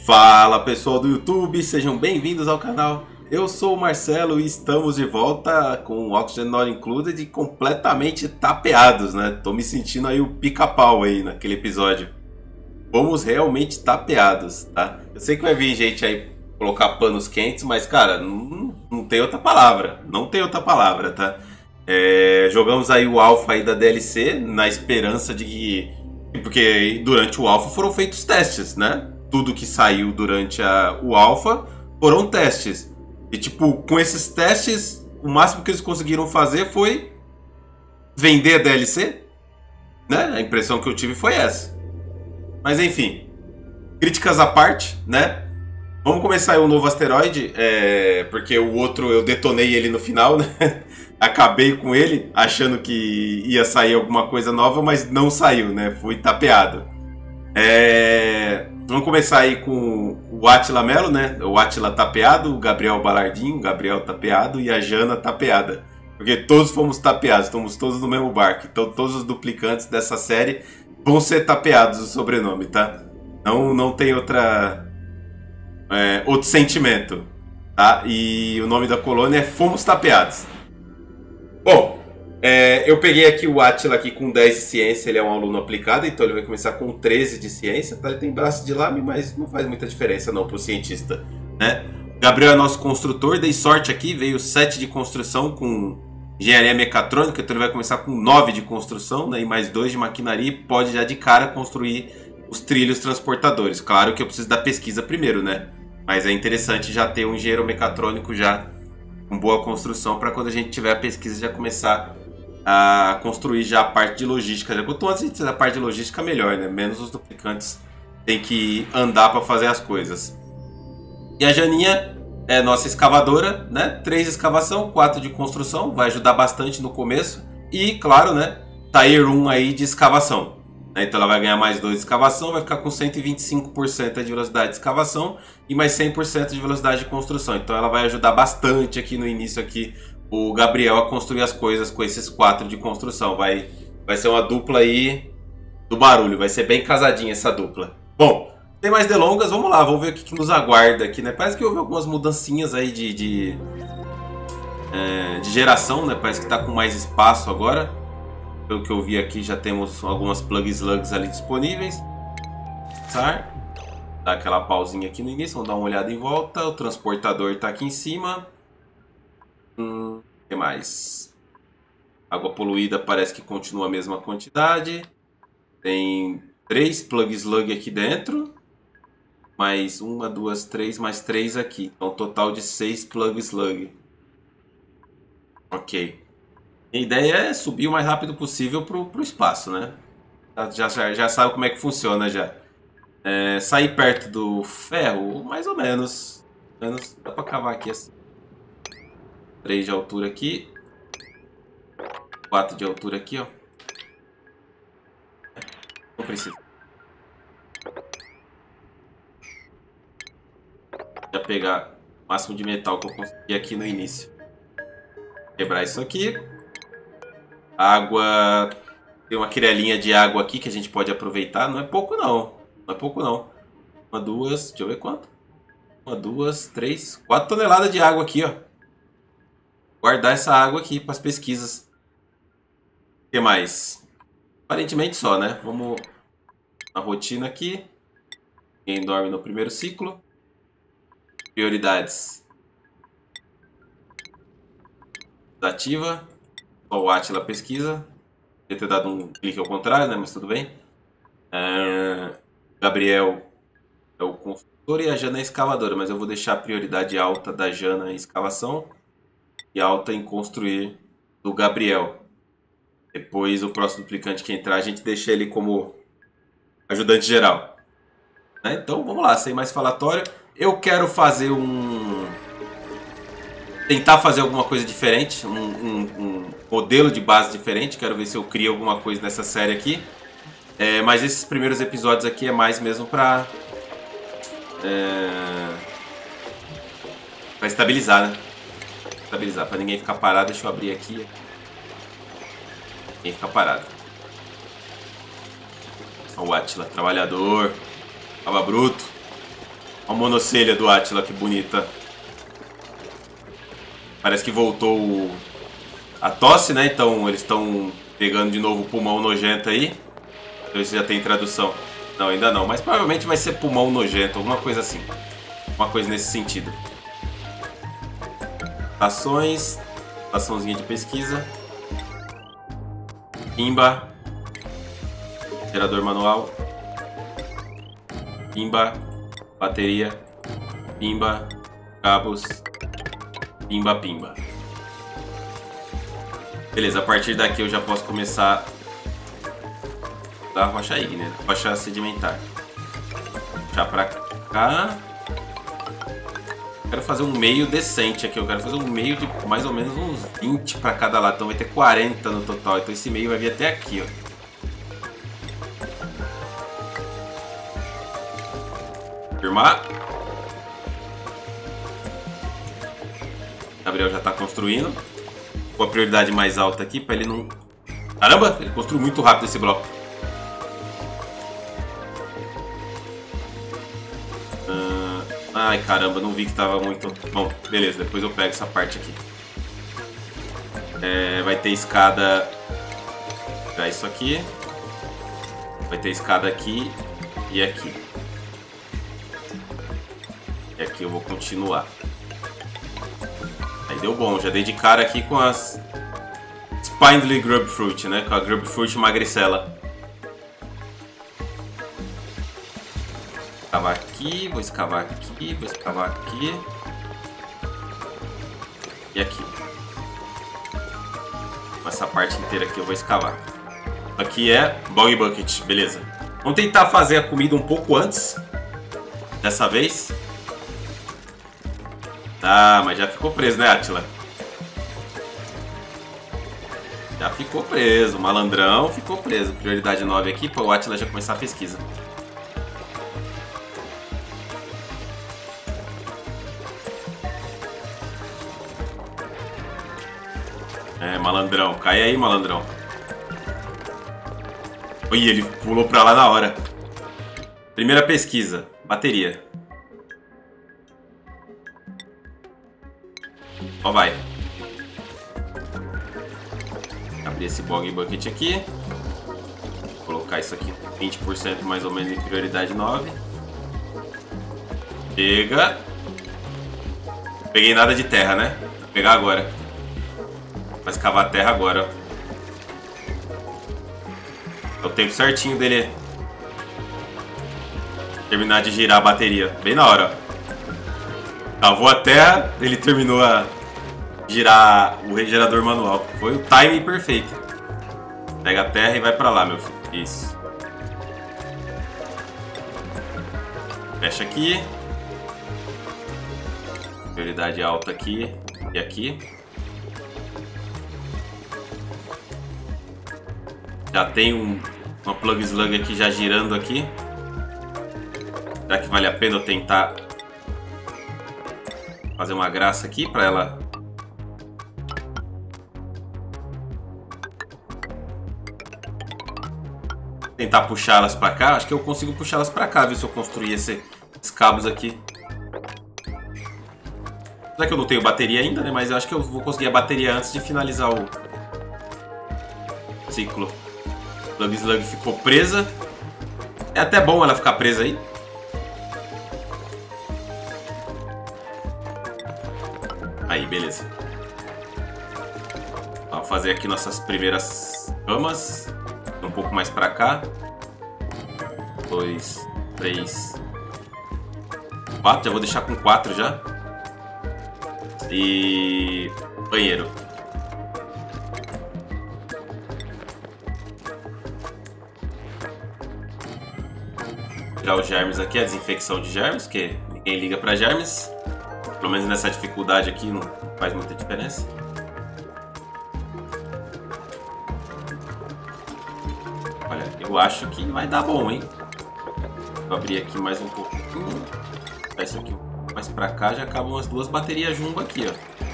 Fala pessoal do YouTube, sejam bem-vindos ao canal. Eu sou o Marcelo e estamos de volta com o Oxygen Not Included e completamente tapeados, né? Tô me sentindo aí o pica-pau aí naquele episódio. Fomos realmente tapeados, tá? Eu sei que vai vir gente aí colocar panos quentes, mas cara, não tem outra palavra. Não tem outra palavra, tá? Jogamos aí o Alpha aí da DLC na esperança de que... Porque durante o Alpha foram feitos testes, né? Tudo que saiu durante o Alpha foram testes. E tipo, com esses testes, o máximo que eles conseguiram fazer foi vender a DLC, né? A impressão que eu tive foi essa. Mas enfim, críticas à parte, né? Vamos começar aí um novo asteroide, porque o outro eu detonei ele no final, né? Acabei com ele, achando que ia sair alguma coisa nova, mas não saiu, né? Fui tapeado. Vamos começar aí com o Átila Melo, né? O Átila tapeado, o Gabriel Balardim, o Gabriel tapeado e a Jana tapeada. Porque todos fomos tapeados, estamos todos no mesmo barco. Então todos os duplicantes dessa série vão ser tapeados o sobrenome, tá? Não tem outro sentimento, tá? E o nome da colônia é Fomos Tapeados. Bom, eu peguei aqui o Átila aqui com 10 de ciência, ele é um aluno aplicado, então ele vai começar com 13 de ciência, tá? Ele tem braço de lame, mas não faz muita diferença não pro cientista, né? Gabriel é nosso construtor, dei sorte aqui, veio 7 de construção com engenharia mecatrônica, então ele vai começar com 9 de construção, né? E mais 2 de maquinaria, e pode já de cara construir os trilhos transportadores. Claro que eu preciso da pesquisa primeiro, né? Mas é interessante já ter um engenheiro mecatrônico já com boa construção para quando a gente tiver a pesquisa já começar a construir já a parte de logística. Quanto antes a gente fizer a parte de logística, melhor, né? Menos os duplicantes tem que andar para fazer as coisas. E a Janinha é nossa escavadora, né? 3 de escavação, 4 de construção, vai ajudar bastante no começo. E, claro, né? Tier 1 aí de escavação. Então ela vai ganhar mais 2 de escavação, vai ficar com 125% de velocidade de escavação e mais 100% de velocidade de construção. Então ela vai ajudar bastante aqui no início aqui o Gabriel a construir as coisas com esses 4 de construção. Vai ser uma dupla aí do barulho, vai ser bem casadinha essa dupla. Bom, sem mais delongas, vamos lá, vamos ver o que nos aguarda aqui, né? Parece que houve algumas mudancinhas aí de geração, né? Parece que tá com mais espaço agora. Pelo que eu vi aqui, já temos algumas plug slugs ali disponíveis. Dá aquela pausinha aqui no início, vamos dar uma olhada em volta. O transportador está aqui em cima. O que mais? Água poluída parece que continua a mesma quantidade. Tem 3 plug slug aqui dentro. Mais 1, 2, 3, mais 3 aqui. Então total de 6 plug slug. Ok. A ideia é subir o mais rápido possível pro espaço, né? Já sabe como é que funciona já. Sair perto do ferro, mais ou menos. Dá pra cavar aqui assim. 3 de altura aqui. 4 de altura aqui, ó. Não precisa. Já pegar o máximo de metal que eu consegui aqui no início. Quebrar isso aqui. Água, tem uma quirelinha de água aqui que a gente pode aproveitar. Não é pouco não, não é pouco não. 1, 2, deixa eu ver quanto. 1, 2, 3, 4 toneladas de água aqui, ó. Guardar essa água aqui para as pesquisas. O que mais? Aparentemente só, né? Vamos na rotina aqui. Quem dorme no primeiro ciclo. Prioridades. Ativa. O Átila pesquisa. Podia ter dado um clique ao contrário, né? Mas tudo bem. Gabriel é o construtor e a Jana é a escavadora. Mas eu vou deixar a prioridade alta da Jana em escavação e alta em construir do Gabriel. Depois o próximo duplicante que entrar a gente deixa ele como ajudante geral, né? Então vamos lá, sem mais falatório. Eu quero fazer tentar fazer alguma coisa diferente, um modelo de base diferente. Quero ver se eu crio alguma coisa nessa série aqui. Mas esses primeiros episódios aqui é mais mesmo para estabilizar, né? Estabilizar, para ninguém ficar parado. Deixa eu abrir aqui. Ninguém ficar parado. Olha o Átila, trabalhador. Tava bruto. A monocelha do Átila, que bonita. Parece que voltou a tosse, né? Então eles estão pegando de novo o pulmão nojento aí. Deixa eu ver se já tem tradução. Não, ainda não. Mas provavelmente vai ser pulmão nojento, alguma coisa assim. Uma coisa nesse sentido. Ações. Açãozinha de pesquisa. Pimba. Gerador manual. Pimba. Bateria. Pimba. Cabos. Pimba, pimba. Beleza, a partir daqui eu já posso começar da rocha ígnea, rocha sedimentar. Puxar pra cá. Quero fazer um meio decente aqui. Eu quero fazer um meio de mais ou menos uns 20 pra cada lado. Então vai ter 40 no total. Então esse meio vai vir até aqui, ó. Firmar. Gabriel já tá construindo. Com a prioridade mais alta aqui pra ele não... Caramba! Ele construiu muito rápido esse bloco. Ai, caramba, não vi que tava muito... Bom, beleza, depois eu pego essa parte aqui. Vai ter escada... Vou pegar isso aqui. Vai ter escada aqui e aqui. E aqui eu vou continuar. Aí deu bom, já dei de cara aqui com as Spindly Grubfruit, né? Com a Grubfruit magricela. Escavar aqui, vou escavar aqui, vou escavar aqui. E aqui. Essa parte inteira aqui eu vou escavar. Aqui é Bog Bucket, beleza. Vamos tentar fazer a comida um pouco antes. Dessa vez. Ah, mas já ficou preso, né, Átila? Já ficou preso. O malandrão ficou preso. Prioridade 9 aqui para o Átila já começar a pesquisa. Malandrão. Cai aí, malandrão. Oi, ele pulou pra lá na hora. Primeira pesquisa. Bateria. Ó, vai. Abrir esse Bog Bucket aqui. Vou colocar isso aqui 20% mais ou menos em prioridade 9. Chega. Peguei nada de terra, né? Vou pegar agora. Vai escavar a terra agora. É o tempo certinho dele terminar de girar a bateria. Bem na hora. Cavou a terra, ele terminou a girar o gerador manual. Foi o timing perfeito. Pega a terra e vai pra lá, meu filho. Isso. Fecha aqui. Prioridade alta aqui e aqui. Já tem uma plug slug aqui já girando aqui. Será que vale a pena eu tentar fazer uma graça aqui para ela? Tentar puxá-las para cá. Acho que eu consigo puxá-las para cá, ver se eu construir esses cabos aqui. Será que eu não tenho bateria ainda, né? Mas eu acho que eu vou conseguir a bateria antes de finalizar o ciclo. Plug Slug ficou presa. É até bom ela ficar presa aí. Aí, beleza. Vamos fazer aqui nossas primeiras camas. Um pouco mais pra cá. 2, 3, 4. Já vou deixar com 4 já. E banheiro. Tirar os germes aqui, a desinfecção de germes, que ninguém liga pra germes. Pelo menos nessa dificuldade aqui não faz muita diferença. Olha, eu acho que vai dar bom, hein? Vou abrir aqui mais um pouquinho. Essa aqui mais pra cá, já acabam as duas baterias jumbo aqui, ó.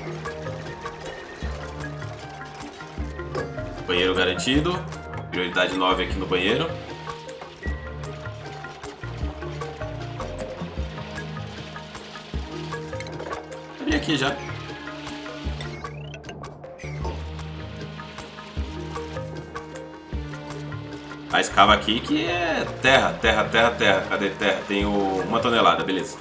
Banheiro garantido. Prioridade 9 aqui no banheiro. Vim aqui já. A escava aqui que é terra. Cadê terra? Tenho 1 tonelada, beleza.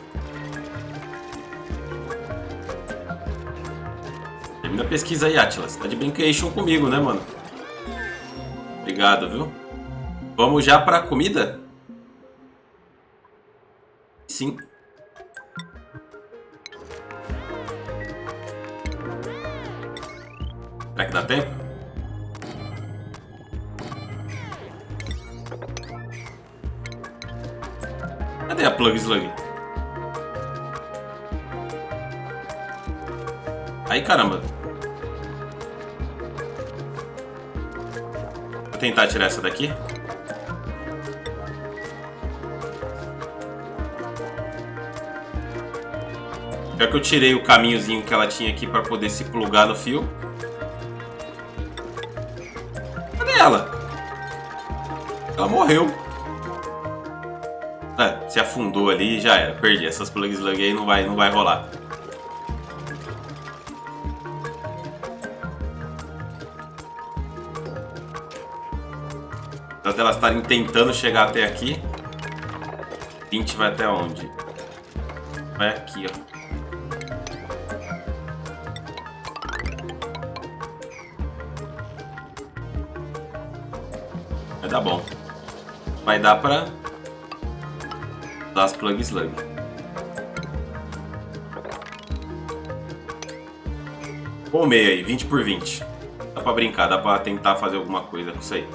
Termina a pesquisa aí, Atlas. Tá de brincation comigo, né, mano? Obrigado, viu? Vamos já pra comida? Sim. Será que dá tempo? Cadê a Plug Slug? Aí, caramba. Vou tentar tirar essa daqui. Pior que eu tirei o caminhozinho que ela tinha aqui pra poder se plugar no fio. Cadê ela? Ela morreu. É, se afundou ali e já era. Perdi. Essas Plug Slug aí não vai rolar. Apesar delas estarem tentando chegar até aqui. 20 vai até onde? Vai aqui, ó. Vai dar bom. Vai dar pra usar as Plug Slug. Bom meio aí, 20 por 20. Dá pra brincar, dá pra tentar fazer alguma coisa com isso aí.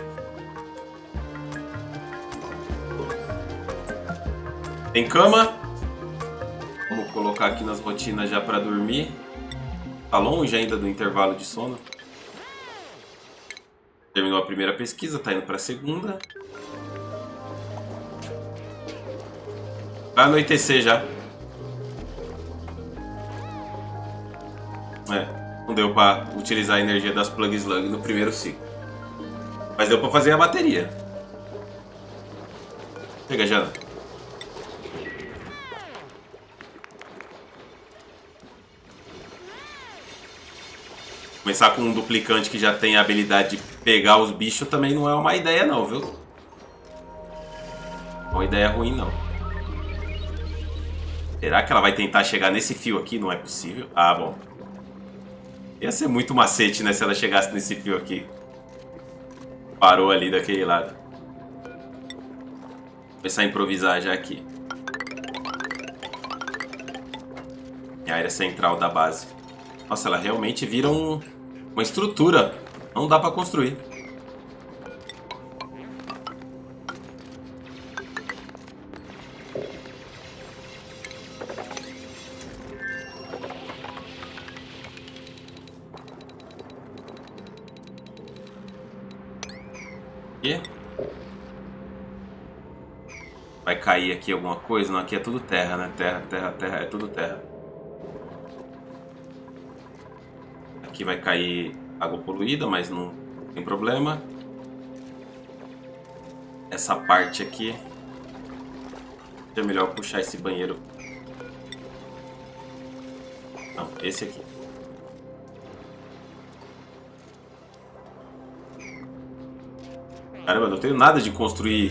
Tem cama. Vamos colocar aqui nas rotinas já pra dormir. Tá longe ainda do intervalo de sono. Terminou a primeira pesquisa, tá indo pra segunda. Vai anoitecer já. É, não deu pra utilizar a energia das Plug Slug no primeiro ciclo. Mas deu pra fazer a bateria. Pega, Jana. Começar com um duplicante que já tem a habilidade de pegar os bichos também não é uma ideia não, viu? Uma ideia ruim não. Será que ela vai tentar chegar nesse fio aqui? Não é possível. Ah, bom. Ia ser muito macete, né, se ela chegasse nesse fio aqui. Parou ali daquele lado. Vou começar a improvisar já aqui. É a área central da base. Nossa, ela realmente vira uma estrutura. Não dá pra construir. Aqui. Vai cair aqui alguma coisa? Não, aqui é tudo terra, né? Terra, é tudo terra. Aqui vai cair água poluída, mas não tem problema. Essa parte aqui é melhor puxar esse banheiro. Não, esse aqui. Caramba, eu não tenho nada de construir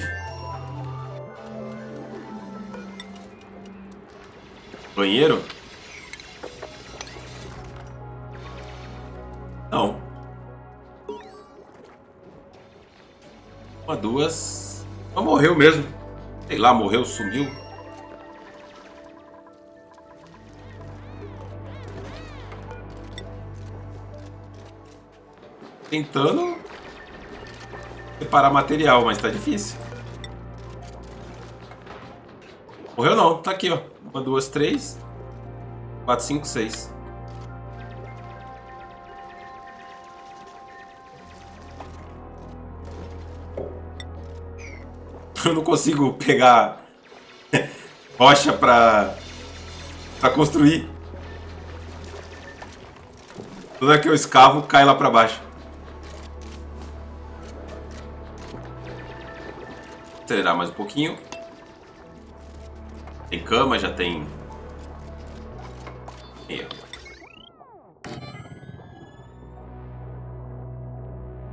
banheiro. Não. Uma, duas. Não, morreu mesmo. Sei lá, morreu, sumiu. Tentando separar material, mas tá difícil. Morreu não, tá aqui, ó. 1, 2, 3, 4, 5, 6. Eu não consigo pegar rocha pra construir. Tudo que eu escavo cai lá pra baixo. Acelerar mais um pouquinho. Tem cama, já tem.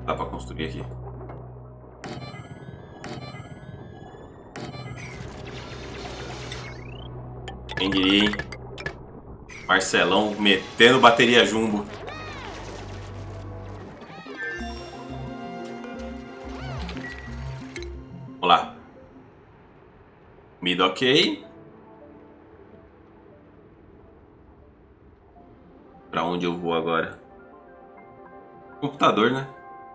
Dá pra construir aqui. Quem diria, hein? Marcelão metendo bateria jumbo. Vamos lá. Comida ok. Pra onde eu vou agora? Computador, né?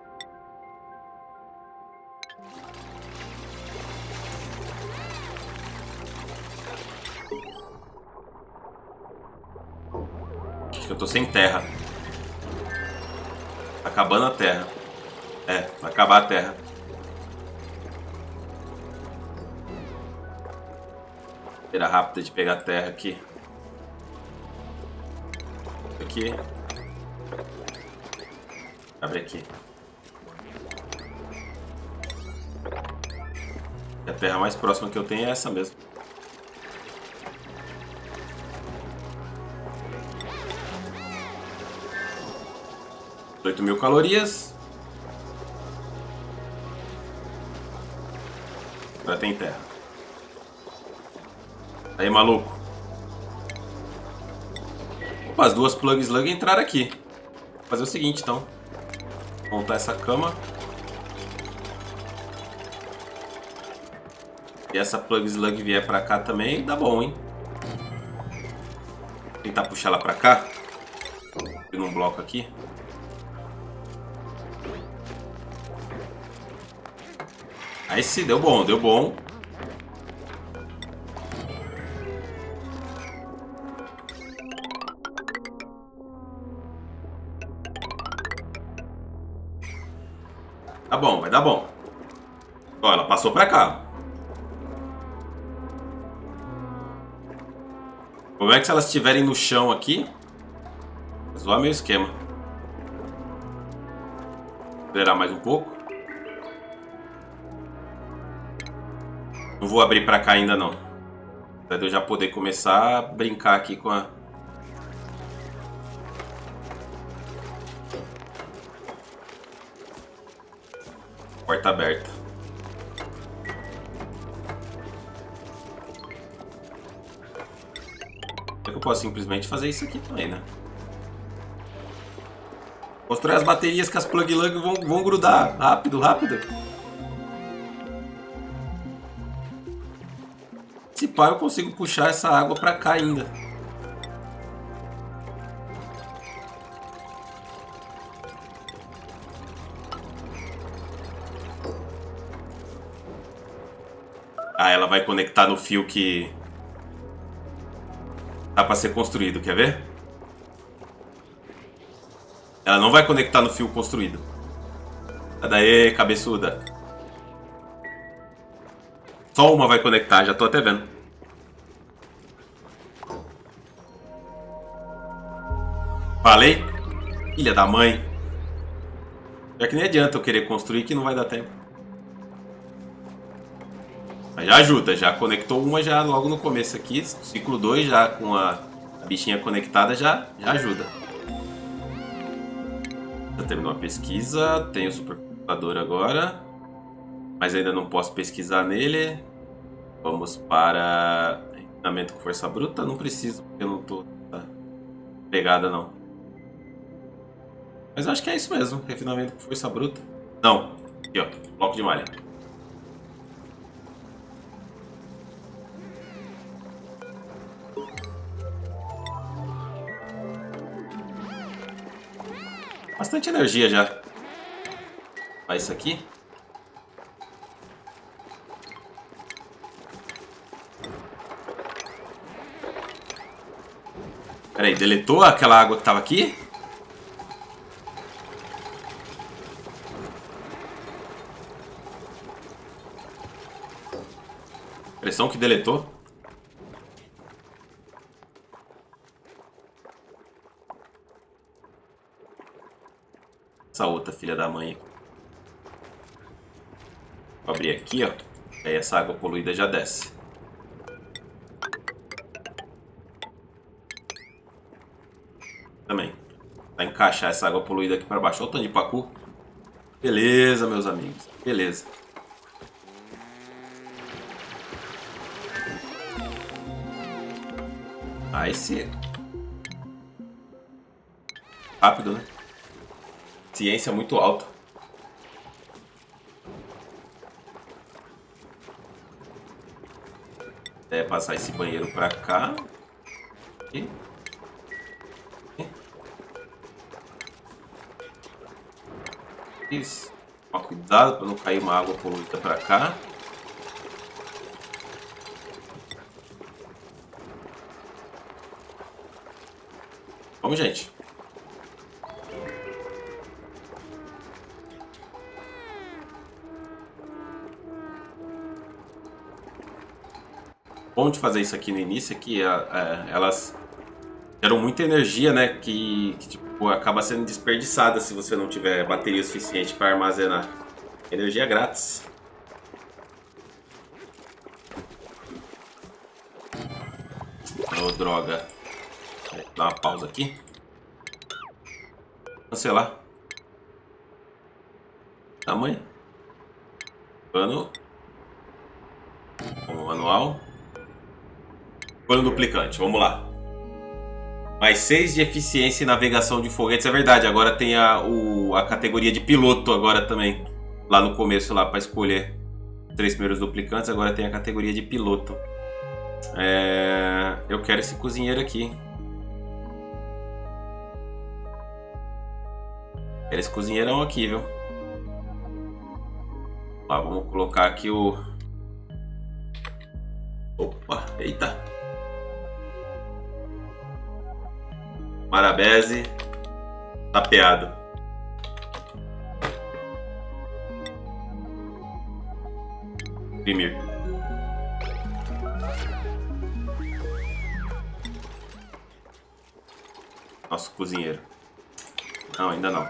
Acho que eu tô sem terra. Tá acabando a terra. É, vai acabar a terra. Maneira rápida de pegar a terra aqui. Aqui. Abre aqui. E a terra mais próxima que eu tenho é essa mesmo. 8.000 calorias. Agora tem terra. Aí, maluco. Opa, as duas plug slug entraram aqui. Vou fazer o seguinte, então. Montar essa cama. E essa plug slug vier pra cá também, dá bom, hein? Vou tentar puxar ela pra cá. Tem um bloco aqui. Aí sim, deu bom, deu bom. Tá bom, vai dar bom. Ó, ela passou pra cá. O problema é que se elas estiverem no chão aqui, vai zoar meu esquema. Vou acelerar mais um pouco. Não vou abrir pra cá ainda não. Pra eu já poder começar a brincar aqui com a... porta aberta. É que eu posso simplesmente fazer isso aqui também, né? Construir as baterias que as plug lug vão grudar. Rápido, rápido. Se pá, eu consigo puxar essa água pra cá ainda. Ah, ela vai conectar no fio que tá pra ser construído, quer ver? Ela não vai conectar no fio construído. Sai daí, cabeçuda. Só uma vai conectar, já tô até vendo. Falei? Filha da mãe. Já que nem adianta eu querer construir que não vai dar tempo. Mas já ajuda, já conectou uma já logo no começo aqui. Ciclo 2 já com a bichinha conectada já ajuda. Já terminou a pesquisa, tenho o supercomputador agora. Mas ainda não posso pesquisar nele. Vamos para refinamento com força bruta. Não preciso, porque eu não tô pegada não. Mas acho que é isso mesmo, refinamento com força bruta. Não, aqui ó, bloco de malha. Bastante energia já. Faz isso aqui. Peraí, deletou aquela água que tava aqui? Impressão que deletou. Essa outra filha da mãe. Vou abrir aqui, ó. Aí essa água poluída já desce. Também. Vai encaixar essa água poluída aqui para baixo. Olha o tanto de pacu. Beleza, meus amigos. Beleza. Aí sim. Rápido, né? Ciência muito alta. É, passar esse banheiro pra cá. Aqui. Isso. Toma cuidado para não cair uma água poluída pra cá. Vamos, gente. Bom de fazer isso aqui no início é que elas geram muita energia, né? Que tipo, acaba sendo desperdiçada se você não tiver bateria suficiente para armazenar. Energia grátis. Oh, droga. Dá uma pausa aqui. Cancelar. Tamanho. Pano. Como manual. Pano duplicante, vamos lá. Mais 6 de eficiência e navegação de foguetes. É verdade, agora tem a categoria de piloto agora também. Lá no começo, lá para escolher os 3 primeiros duplicantes, agora tem a categoria de piloto. Eu quero esse cozinheiro aqui. Quero esse cozinheirão aqui, viu? Lá, vamos colocar aqui o... Opa, eita! Marabese tapeado. Imprimir. Nosso cozinheiro. Não, ainda não.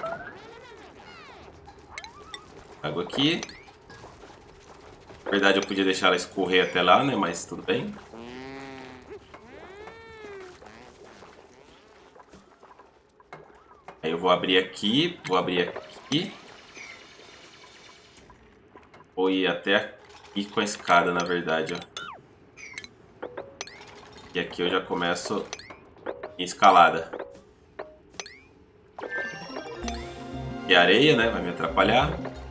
Água aqui. Na verdade eu podia deixar ela escorrer até lá, né? Mas tudo bem. Aí eu vou abrir aqui. Vou abrir aqui. Vou ir até aqui com a escada, na verdade, ó. E aqui eu já começo em escalada. E areia, né? Vai me atrapalhar.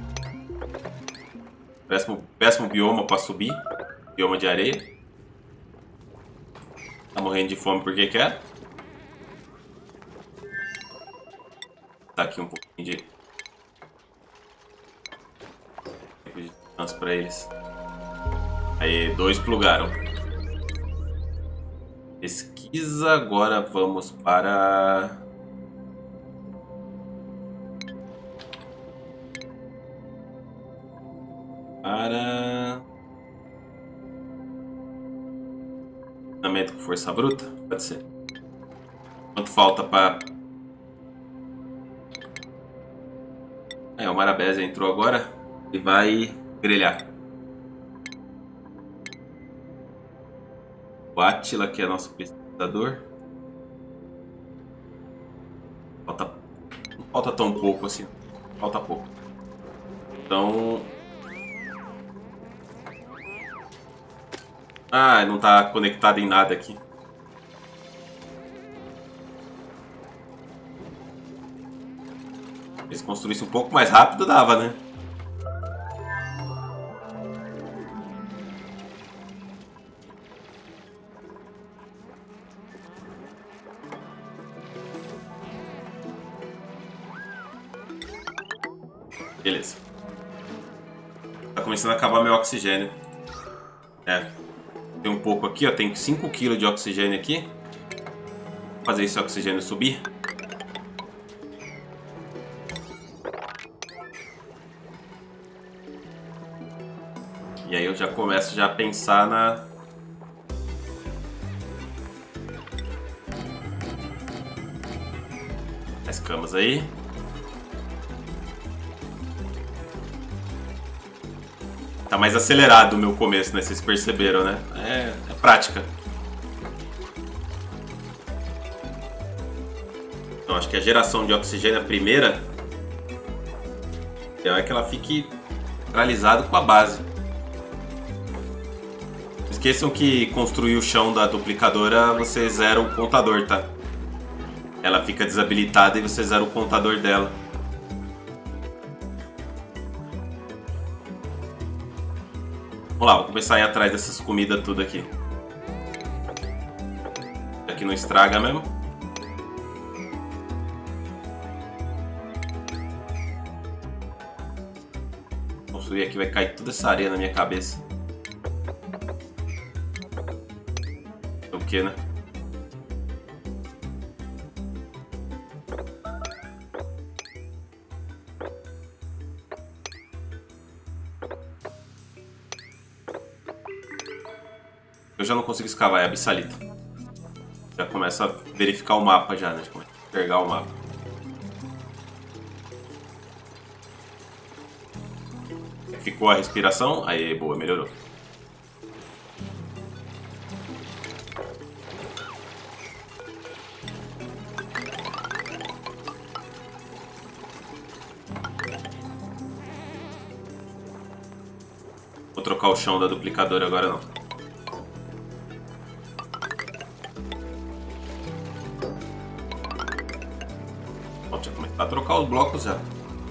Péssimo bioma para subir. Bioma de areia. Tá morrendo de fome porque quer. Tá aqui um pouquinho de chance para eles. Aí, 2 plugaram. Pesquisa. Agora vamos para... Treinamento com força bruta? Pode ser. Quanto falta para... o Marabese entrou agora e vai grelhar. O Átila, que é nosso pesquisador. Não falta tão pouco assim. Falta pouco. Então... não tá conectado em nada aqui. Se eles construíssem um pouco mais rápido, dava, né? Beleza. Tá começando a acabar meu oxigênio. Tem um pouco aqui, ó. Tem 5 kg de oxigênio aqui. Vou fazer esse oxigênio subir. E aí eu já começo a pensar na... as camas aí. Tá mais acelerado o meu começo, né? Vocês perceberam, né? É prática. Então, acho que a geração de oxigênio, a primeira, É que ela fique centralizada com a base. Não esqueçam que construir o chão da duplicadora você zera o contador, tá? Ela fica desabilitada e você zera o contador dela. Vamos lá, vou começar a ir atrás dessas comidas tudo aqui. Aqui não estraga mesmo. Construir aqui, vai cair toda essa areia na minha cabeça. O que, né? Eu já não consigo escavar, é abissalita. Já começa a verificar o mapa já, né? Começa a enxergar o mapa. Ficou a respiração. Aí, boa, melhorou. Vou trocar o chão da duplicadora agora não. Pode começar a trocar os blocos já.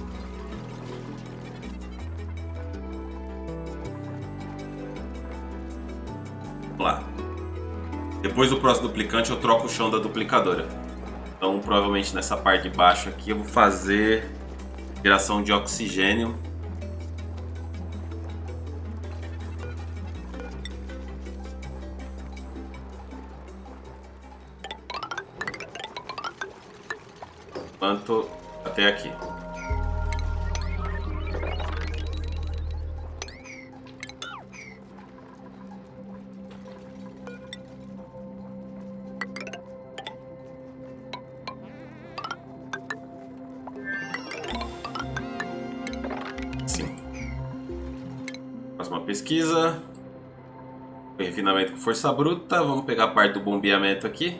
Lá. Depois do próximo duplicante eu troco o chão da duplicadora. Então provavelmente nessa parte de baixo aqui eu vou fazer geração de oxigênio. Quanto até aqui. Pesquisa, refinamento com força bruta. Vamos pegar a parte do bombeamento aqui.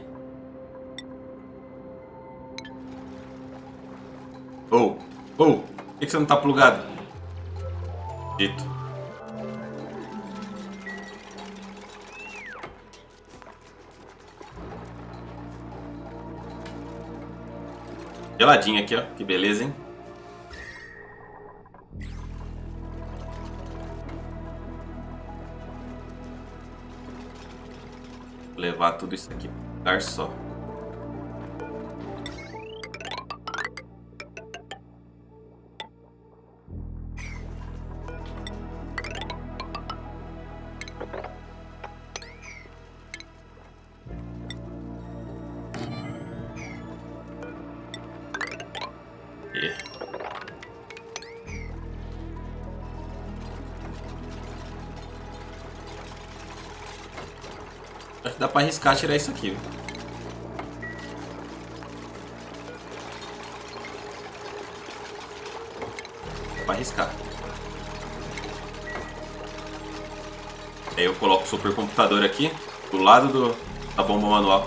Por que você não tá plugado? Dito. Geladinho aqui, ó. Que beleza, hein? Levar tudo isso aqui para um lugar só. Acho que dá pra arriscar tirar isso aqui. Dá pra arriscar. Aí eu coloco o supercomputador aqui do lado da bomba manual.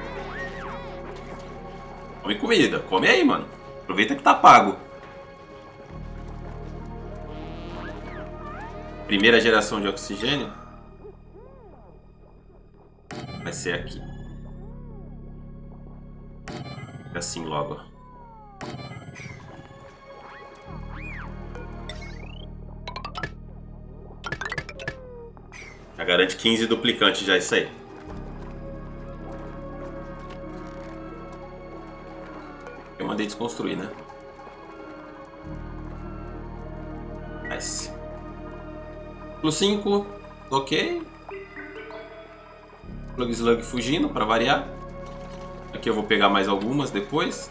Come comida, come aí, mano. Aproveita que tá pago. Primeira geração de oxigênio vai ser aqui. Assim logo. Já garante 15 duplicantes já isso aí. Eu mandei desconstruir, né? Nice. Plus 5, ok. Plug Slug fugindo para variar. Aqui eu vou pegar mais algumas depois.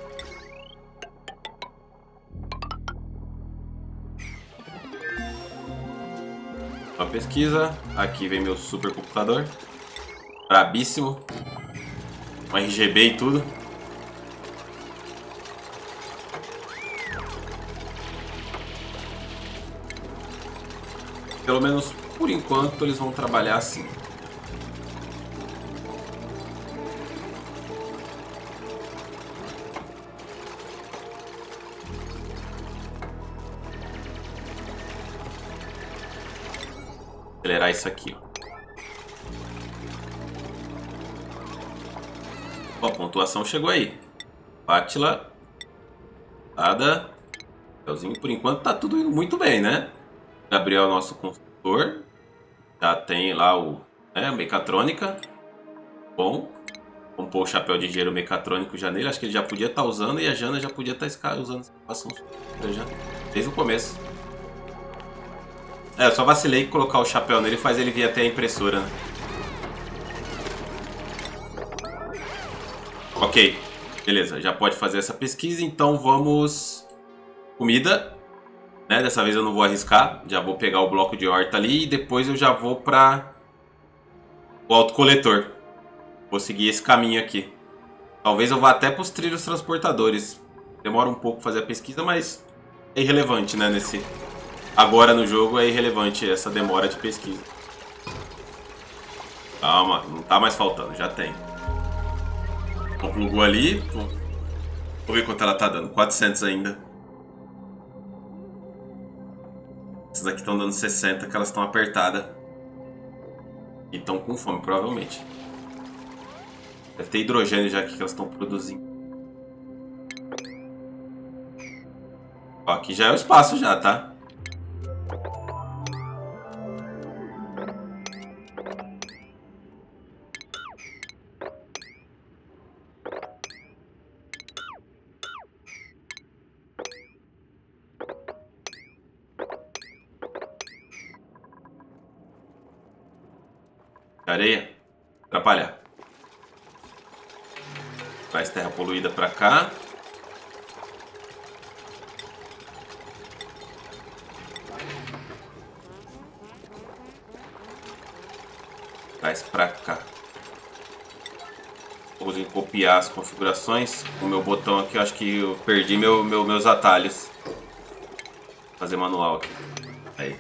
Uma pesquisa. Aqui vem meu supercomputador. Brabíssimo. Um RGB e tudo. Pelo menos por enquanto eles vão trabalhar assim. Acelerar isso aqui, ó. Ó, a pontuação chegou aí. Átila. Nada. Gabrielzinho, por enquanto tá tudo indo muito bem, né? Gabriel, nosso construtor. Já tem lá o mecatrônica. Bom. Vamos pôr o chapéu de engenheiro mecatrônico já nele. Acho que ele já podia estar usando e a Jana já podia estar usando essa já desde o começo. Eu só vacilei que colocar o chapéu nele faz ele vir até a impressora, né? Ok, beleza, já pode fazer essa pesquisa, então vamos... Comida, né? Dessa vez eu não vou arriscar, já vou pegar o bloco de horta ali e depois eu já vou para o autocoletor. Vou seguir esse caminho aqui. Talvez eu vá até para os trilhos transportadores. Demora um pouco fazer a pesquisa, mas é irrelevante, né? Agora no jogo é irrelevante essa demora de pesquisa. Calma, não tá mais faltando, já tem. Plugou ali. Vou ver quanto ela tá dando. 400 ainda. Essas daqui estão dando 60, que elas estão apertadas. E estão com fome, provavelmente. Deve ter hidrogênio já que elas estão produzindo. Ó, aqui já é o espaço já, tá? Areia, atrapalhar. Traz terra poluída pra cá. Traz pra cá. Vou copiar as configurações. O meu botão aqui, eu acho que eu perdi meus atalhos. Vou fazer manual aqui. Aí.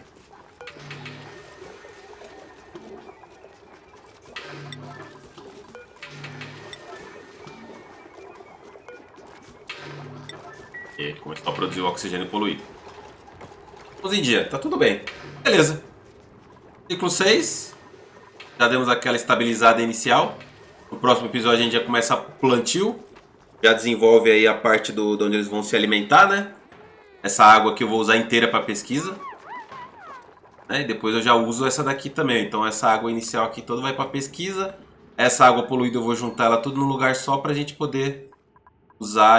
E começou a produzir o oxigênio poluído. Vamos em dia, tá tudo bem. Beleza. Ciclo 6. Já demos aquela estabilizada inicial. No próximo episódio a gente já começa plantio. Já desenvolve aí a parte de onde eles vão se alimentar, né? Essa água aqui eu vou usar inteira para pesquisa. Né? E depois eu já uso essa daqui também. Então essa água inicial aqui toda vai para pesquisa. Essa água poluída eu vou juntar ela tudo num lugar só para a gente poder usar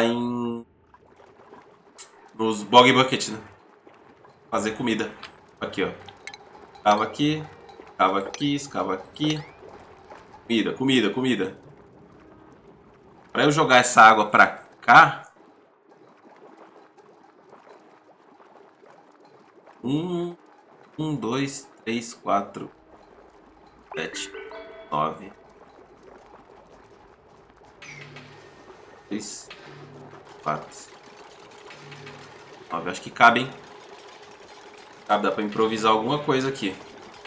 nos bog bucket, né? Fazer comida. Aqui, ó. Escava aqui. Escava aqui. Escava aqui. Comida, comida, comida. Para eu jogar essa água para cá. 1, 2, 3, 4, 7, 9. 3, 4. 9, acho que cabe, hein? Cabe, dá pra improvisar alguma coisa aqui.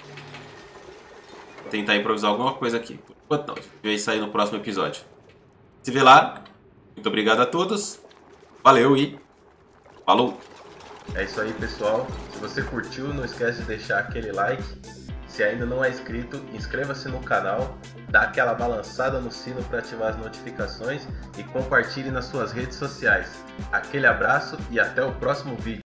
Vou tentar improvisar alguma coisa aqui. Por enquanto não, a gente vê isso aí no próximo episódio. Se vê lá. Muito obrigado a todos. Valeu e falou! É isso aí, pessoal. Se você curtiu, não esquece de deixar aquele like. Se ainda não é inscrito, inscreva-se no canal, dá aquela balançada no sino para ativar as notificações e compartilhe nas suas redes sociais. Aquele abraço e até o próximo vídeo.